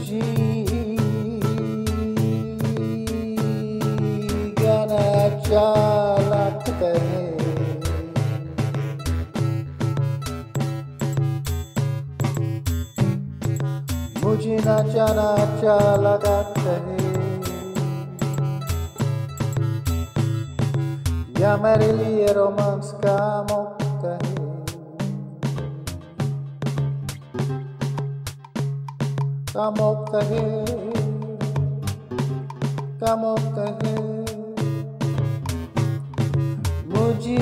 तुझी गाना चालक है, मुझे नाचाना अच्छा लगता है, या मेरे लिए रोमांस का मौका है, का मौका है, का मौका है। मुझे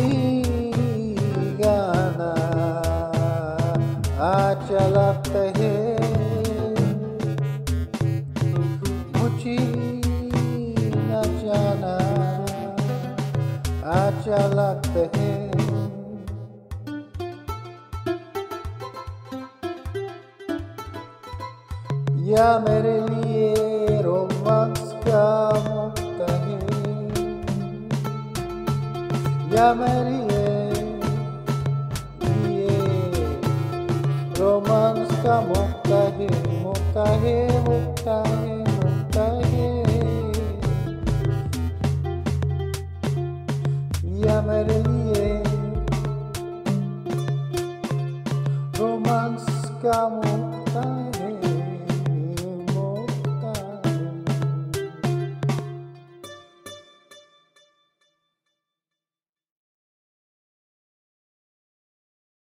गाना अच्छा लगता है, मुझे नाचना अच्छा लगता है, या मेरे लिए रोमांस का मौका है, या मेरे लिए रोमांस का मौका है, मौका है।